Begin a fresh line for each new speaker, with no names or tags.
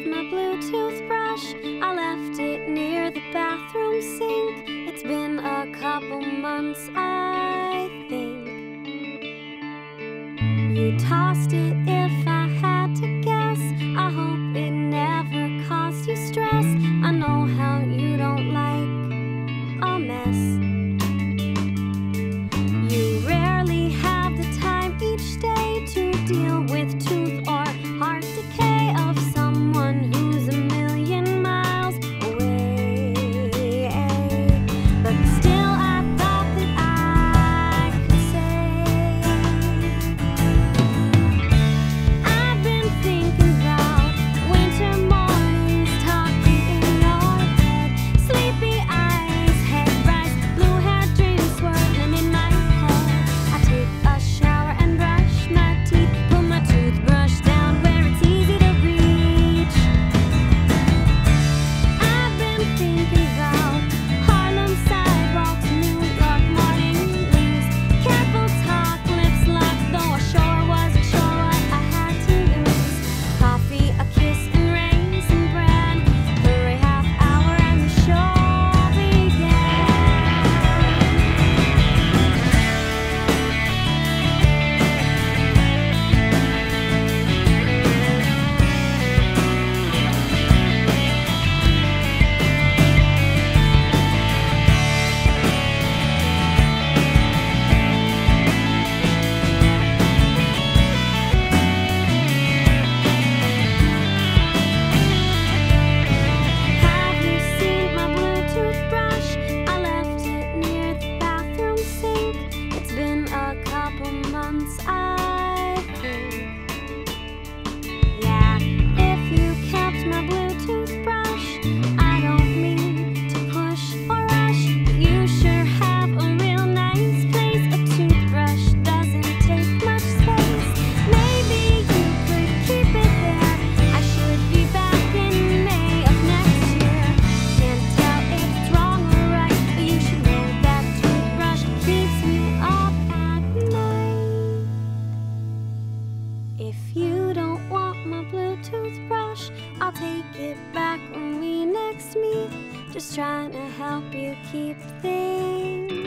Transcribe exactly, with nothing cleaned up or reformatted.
my blue toothbrush. I left it near the bathroom sink. It's been a couple months, I think. You tossed it if I had to guess. I hope it never caused you stress. I know how you don't like a mess. You rarely have the time each day to deal with tooth or heart decay of someone who's a million miles away. But still I thought that I could say I've been thinking about winter mornings, talking in your head, sleepy eyes, head rise, blue hair dreams swirling in my head. I take a shower and brush my teeth, put my toothbrush down where it's easy to reach. I've been thinking about Harlem sidewalks, New York morning news, careful talk, lips locked, though I sure wasn't sure what I had to lose. Coffee, a kiss, and raisin bread. Hurry, half hour and the show began. Have you seen my blue toothbrush? I left it near the bathroom sink. It's been a couple months, I think. Yeah, if you kept my blue toothbrush, I don't mean to push or rush, but you sure have a real nice place. A toothbrush doesn't take much space. Maybe you could keep it there. I should be back in May of next year. Can't tell if it's wrong or right, but you should know that toothbrush keeps me up at night. If you don't want my blue toothbrush, I'll take it back when we next meet. Just trying to help you keep things